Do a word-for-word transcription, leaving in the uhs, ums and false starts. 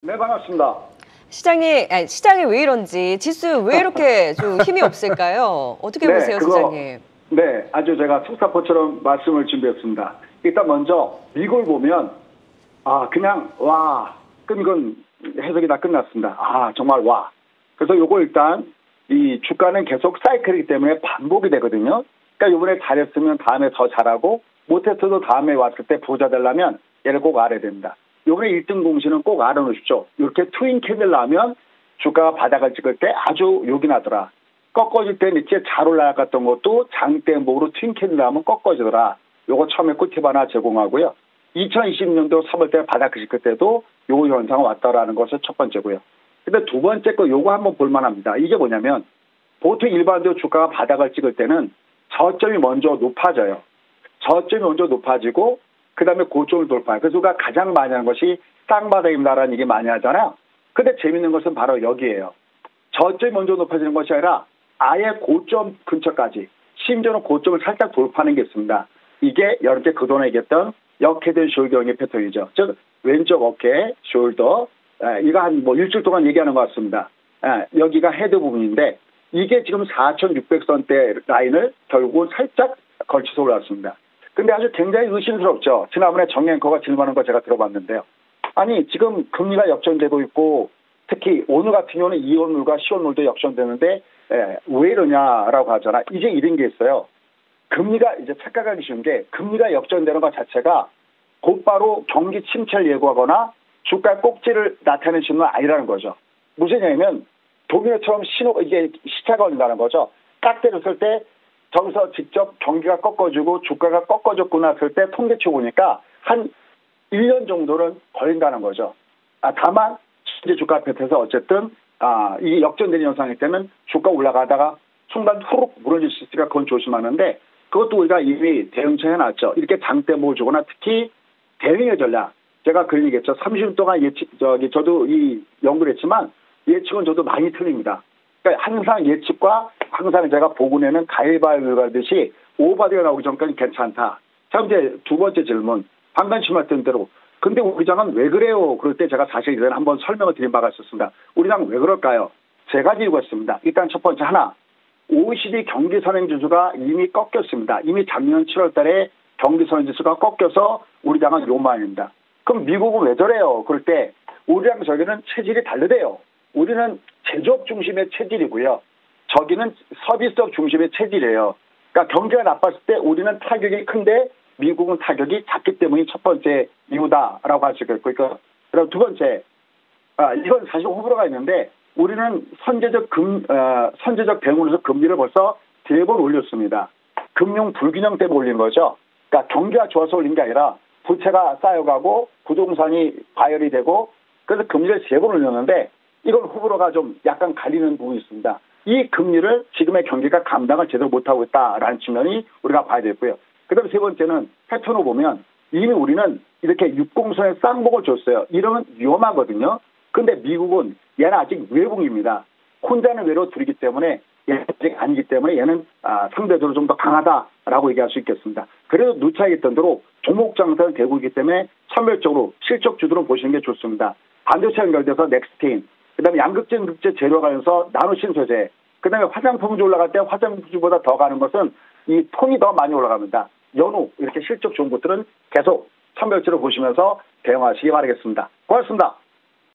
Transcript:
네, 반갑습니다. 시장님, 아니, 시장이 왜 이런지 지수 왜 이렇게 좀 힘이 없을까요? 어떻게 네, 보세요, 그거, 시장님? 네, 아주 제가 속사포처럼 말씀을 준비했습니다. 일단 먼저 미국을 보면 아 그냥 와, 끈건 해석이 다 끝났습니다. 아 정말 와. 그래서 요거 일단 이 주가는 계속 사이클이기 때문에 반복이 되거든요. 그러니까 이번에 잘했으면 다음에 더 잘하고 못했어도 다음에 왔을 때 부자 되려면 얘를 꼭 알아야 됩니다. 요번에 일 등 공시는 꼭 알아놓으십시오. 이렇게 트윈 캐들 나면 주가가 바닥을 찍을 때 아주 욕이 나더라. 꺾어질 때 밑에 잘 올라갔던 것도 장대목으로 트윈 캐들 나면 꺾어지더라. 요거 처음에 꿀팁 하나 제공하고요. 이천이십 년도 삼월 달 바닥 찍을 때도 요 현상이 왔다라는 것을 첫 번째고요. 근데 두 번째 거 요거 한번 볼만합니다. 이게 뭐냐면 보통 일반적으로 주가가 바닥을 찍을 때는 저점이 먼저 높아져요. 저점이 먼저 높아지고 그 다음에 고점을 돌파해요. 그래서 우리가 가장 많이 하는 것이 쌍바닥입니다라는 얘기 많이 하잖아요. 근데 재밌는 것은 바로 여기에요. 저점이 먼저 높아지는 것이 아니라 아예 고점 근처까지 심지어는 고점을 살짝 돌파하는 게 있습니다. 이게 여러분께 그동안 얘기했던 역헤드 숄더형의 패턴이죠. 즉 왼쪽 어깨 숄더 이거 한 뭐 일주일 동안 얘기하는 것 같습니다. 에, 여기가 헤드 부분인데 이게 지금 사천육백 선대 라인을 결국은 살짝 걸쳐서 올라왔습니다. 근데 아주 굉장히 의심스럽죠. 지난번에 정앵커가 질문하는 거 제가 들어봤는데요. 아니 지금 금리가 역전되고 있고 특히 오늘 같은 경우는 이혼율과 시혼율도 역전되는데 에, 왜 이러냐라고 하잖아. 이제 이런 게 있어요. 금리가 이제 착각하기 쉬운 게 금리가 역전되는 것 자체가 곧바로 경기 침체를 예고하거나 주가 꼭지를 나타내는 신호는 아니라는 거죠. 무슨 얘기냐면 도미노처럼 신호 이게 시차가 걸린다는 거죠. 딱 때렸을 때 저기서 직접 경기가 꺾어지고 주가가 꺾어졌구나 했을 때 통계치 보니까 한 일 년 정도는 걸린다는 거죠. 아, 다만 이제 주가 앞에서 어쨌든 아, 이게 역전되는 현상일 때는 주가 올라가다가 순간 후룩 무너질 수 있으니까 그건 조심하는데 그것도 우리가 이미 대응처 해놨죠. 이렇게 장대 모으거나 특히 대응의 전략. 제가 그런 얘기했죠. 삼십 년 동안 예측, 저기, 저도 이 연구를 했지만 예측은 저도 많이 틀립니다. 그러니까 항상 예측과 항상 제가 보고내는 가위바위보 하듯이 오버바디가 나오기 전까지 괜찮다. 자, 이제 두 번째 질문. 방금 말씀하신 대로. 근데 우리 장은 왜 그래요? 그럴 때 제가 사실 이전에 한번 설명을 드린 바가 있었습니다. 우리 장은 왜 그럴까요? 세 가지 이유가 있습니다. 일단 첫 번째 하나. 오이시디 경기선행지수가 이미 꺾였습니다. 이미 작년 칠월 달에 경기선행지수가 꺾여서 우리 장은 요만입니다. 그럼 미국은 왜 저래요? 그럴 때 우리랑 저기는 체질이 다르대요. 우리는 제조업 중심의 체질이고요. 저기는 서비스업 중심의 체질이에요. 그러니까 경기가 나빴을 때 우리는 타격이 큰데 미국은 타격이 작기 때문이 첫 번째 이유다라고 할 수 있겠고, 그리고 두 번째, 아, 이건 사실 호불호가 있는데 우리는 선제적 금, 어, 선제적 대응으로서 금리를 벌써 세 번 올렸습니다. 금융 불균형 때문에 올린 거죠. 그러니까 경기가 좋아서 올린 게 아니라 부채가 쌓여가고 부동산이 과열이 되고 그래서 금리를 세 번 올렸는데 이건 호불호가 좀 약간 갈리는 부분이 있습니다. 이 금리를 지금의 경기가 감당을 제대로 못하고 있다라는 측면이 우리가 봐야 되고요. 그 다음에 세 번째는 패턴을 보면 이미 우리는 이렇게 육공선에 쌍복을 줬어요. 이러면 위험하거든요. 근데 미국은 얘는 아직 외국입니다. 혼자는 외로 둘이기 때문에 얘는 아직 아니기 때문에 얘는 아, 상대적으로 좀 더 강하다라고 얘기할 수 있겠습니다. 그래도 누차했던 대로 종목 장사는 되고 있기 때문에 선별적으로 실적 주도로 보시는 게 좋습니다. 반도체 연결돼서 넥스테인, 그 다음에 양극재, 극재 재료 가면서 나노신소재, 그 다음에 화장품주 올라갈 때 화장품주보다 더 가는 것은 이 톤이 더 많이 올라갑니다. 연우, 이렇게 실적 좋은 것들은 계속 선별적으로 보시면서 대응하시기 바라겠습니다. 고맙습니다.